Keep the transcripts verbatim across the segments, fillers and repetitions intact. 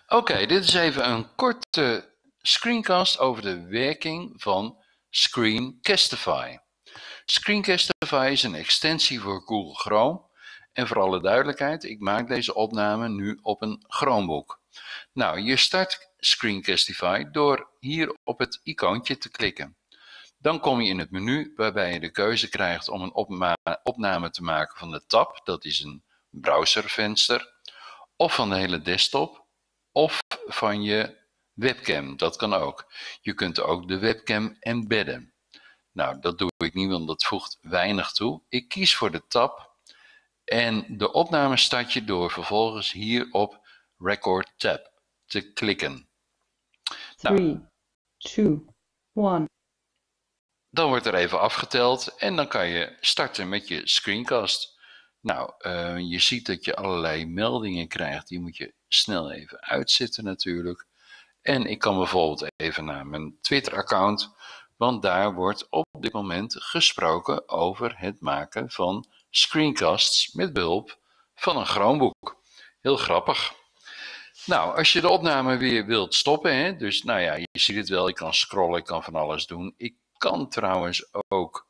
Oké, okay, dit is even een korte screencast over de werking van Screencastify. Screencastify is een extensie voor Google Chrome. En voor alle duidelijkheid, ik maak deze opname nu op een Chromebook. Nou, je start Screencastify door hier op het icoontje te klikken. Dan kom je in het menu waarbij je de keuze krijgt om een opma- opname te maken van de tab, dat is een browservenster, of van de hele desktop, of van je webcam, dat kan ook. Je kunt ook de webcam embedden. Nou, dat doe ik niet, want dat voegt weinig toe. Ik kies voor de tab en de opname start je door vervolgens hier op Record Tab te klikken. three, two, one. Dan wordt er even afgeteld en dan kan je starten met je screencast. Nou, uh, je ziet dat je allerlei meldingen krijgt, die moet je snel even uitzetten natuurlijk. En ik kan bijvoorbeeld even naar mijn Twitter-account, want daar wordt op dit moment gesproken over het maken van screencasts met behulp van een Chromebook. Heel grappig. Nou, als je de opname weer wilt stoppen, hè, dus nou ja, je ziet het wel, ik kan scrollen, ik kan van alles doen. Ik kan trouwens ook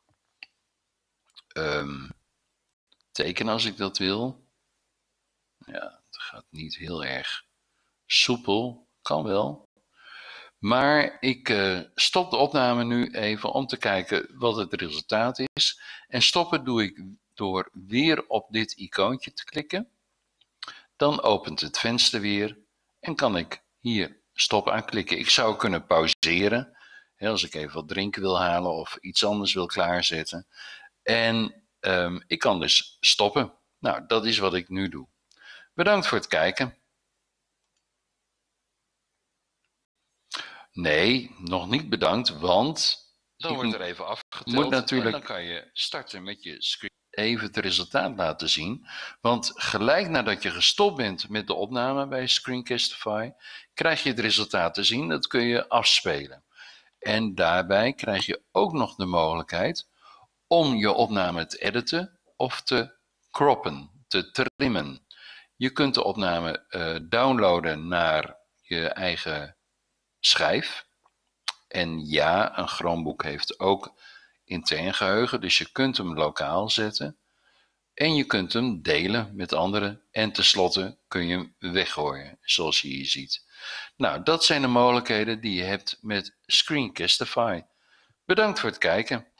um, tekenen als ik dat wil. Ja, het gaat niet heel erg soepel, kan wel. Maar ik uh, stop de opname nu even om te kijken wat het resultaat is. En stoppen doe ik door weer op dit icoontje te klikken. Dan opent het venster weer en kan ik hier stop aanklikken. Ik zou kunnen pauzeren, hè, als ik even wat drinken wil halen of iets anders wil klaarzetten. En um, ik kan dus stoppen. Nou, dat is wat ik nu doe. Bedankt voor het kijken. Nee, nog niet bedankt, want dan wordt er even afgeteld. Moet natuurlijk, en dan kan je starten met je screen. Even het resultaat laten zien, want gelijk nadat je gestopt bent met de opname bij Screencastify, krijg je het resultaat te zien. Dat kun je afspelen. En daarbij krijg je ook nog de mogelijkheid om je opname te editen of te croppen, te trimmen. Je kunt de opname uh, downloaden naar je eigen schijf. En ja, een Chromebook heeft ook intern geheugen, dus je kunt hem lokaal zetten. En je kunt hem delen met anderen. En tenslotte kun je hem weggooien, zoals je hier ziet. Nou, dat zijn de mogelijkheden die je hebt met Screencastify. Bedankt voor het kijken.